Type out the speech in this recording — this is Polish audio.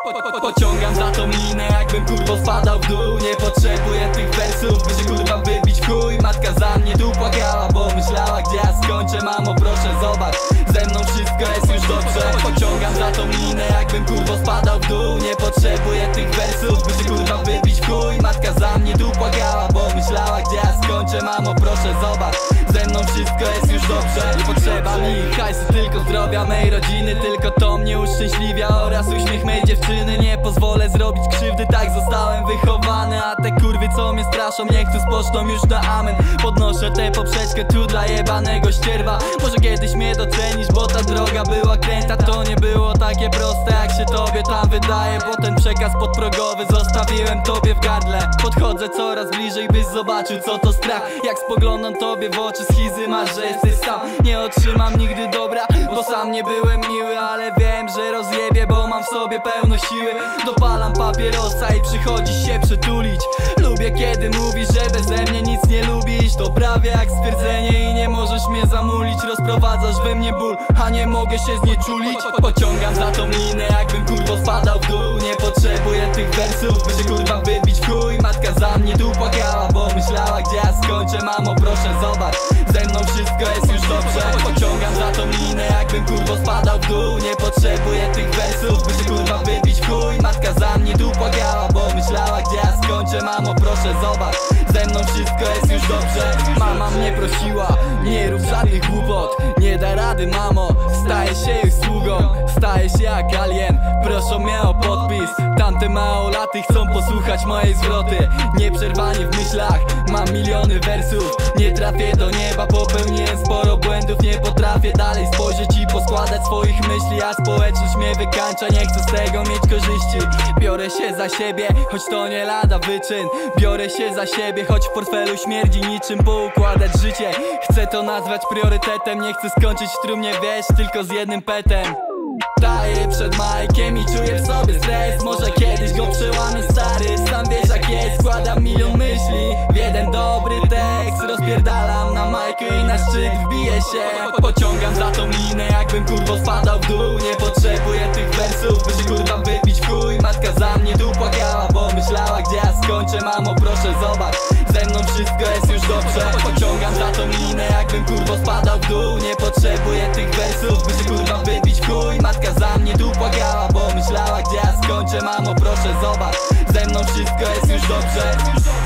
Pociągam za tą linę, jakbym kurwo spadał w dół. Nie potrzebuję tych wersów, by się kurwa wybić w chuj. Matka za mnie tu płakała, bo myślała, gdzie ja skończę. Mamo proszę zobacz, ze mną wszystko jest już dobrze. Pociągam za tą linę, jakbym kurwo spadał w dół. Nie potrzebuję tych wersów, by się kurwa wybić w chuj. Matka za mnie tu płakała, bo myślała, gdzie ja skończę. Mamo proszę zobacz, ze mną wszystko jest już dobrze. Nie potrzeba mi hajsu, tylko zdrowia mej rodziny. Tylko to mnie uszczęśliwia oraz uśmiech mej dziewczyny. Nie pozwolę zrobić krzywdy, tak zostałem wychowany. A te kurwy co mnie straszą, niech tu spoczną już na amen. Podnoszę tę poprzeczkę tu dla jebanego ścierwa. Może kiedyś mnie docenisz, bo ta droga była kręta. To nie było takie proste, jak się tobie tam wydaje. Bo ten przekaz podprogowy zostawiłem tobie w gardle. Podchodzę coraz bliżej, byś zobaczył co to strach. Jak spoglądam tobie w oczy, schizy masz, że jesteś sam. Nie otrzymam nigdy dobra, bo sam nie byłem miły. Ale wiem, że rozjebię, bo mam w sobie pełno siły. Dopalam papierosa i przychodzi się przytulić. Lubię kiedy mówisz, że beze mnie nic nie lubisz. To prawie jak stwierdzenie i nie możesz mnie zamulić. Rozprowadzasz we mnie ból, a nie mogę się znieczulić. Pociągam za tą linę, jakbym kurwo spadał w dół. Nie potrzebuję tych wersów, by się kurwa wybić w chuj. Matka za mnie tu płakała, bo myślała, gdzie ja skończę. Mamo proszę zobacz, ze mną wszystko jest już dobrze. Pociągam za tą linę, jakbym kurwo spadał w dół. Nie potrzebuję tych wersów, by się kurwa wybić w chuj. Matka za mnie tu płakała, bo myślała, gdzie ja skończę. Mamo proszę zobacz, ze mną wszystko jest już dobrze. Mama mnie prosiła, nie rób żadnych głupot. Nie da rady mamo, staję się ich sługą. Staję się jak alien, proszą mnie o podpis. Tamte małolaty chcą posłuchać mojej zwroty. Nieprzerwanie w myślach, mam miliony wersów. Nie trafię do nieba, popełniłem sporo błędów. Nie potrafię dalej spojrzeć i poskładać swoich myśli. A społeczność mnie wykańcza, nie chcę z tego mieć korzyści. Biorę się za siebie, choć to nie lada wyczyn. Biorę się za siebie, choć w portfelu śmierdzi niczym. Poukładać życie, chcę to nazwać priorytetem. Nie chcę skończyć w trumnie, wiesz, tylko z jednym petem. Staję przed Majkiem i czuję w sobie stres. Może kiedyś go przełamię stary, sam wiesz jak jest. Składam milion myśli w jeden dobry tekst. Rozpierdalam na Majku i na szczyt wbiję się. Pociągam za tą linę, jakbym kurwo spadał w dół. Nie potrzebuję tych wersów, by się kurwa wybić w chuj. Matka za mnie tu płakała, bo myślała, gdzie ja skończę. Mamo proszę zobacz, ze mną wszystko jest już dobrze. Pociągam za tą linę, jakbym kurwo spadał w dół. Nie potrzebuję tych wersów, by się kurwa wybić w chuj. Matka za mnie tu płakała, bo myślała, gdzie ja skończę. Mamo proszę zobacz, ze mną wszystko jest już dobrze.